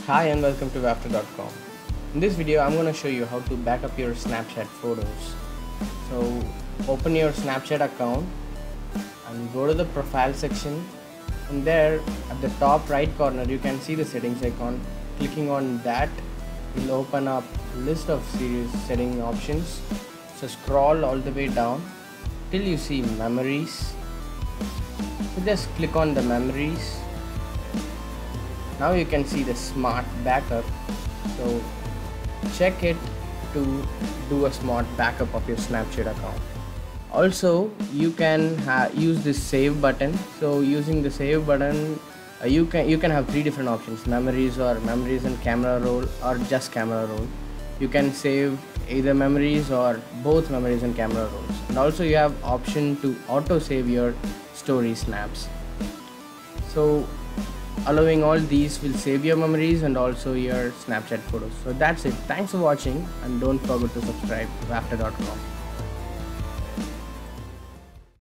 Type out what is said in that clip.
Hi and welcome to Wafter.com. In this video I'm going to show you how to backup your Snapchat photos. So open your Snapchat account and go to the profile section, and there at the top right corner you can see the settings icon. Clicking on that will open up a list of series setting options. So scroll all the way down till you see memories. So just click on the memories. Now you can see the smart backup, so check it to do a smart backup of your Snapchat account. Also you can use this save button. So using the save button, you can have three different options: memories, or memories and camera roll, or just camera roll. You can save either memories or both memories and camera rolls, and also you have option to auto save your story snaps. So allowing all these will save your memories and also your Snapchat photos. So that's it. Thanks for watching, and don't forget to subscribe to Wafter.com.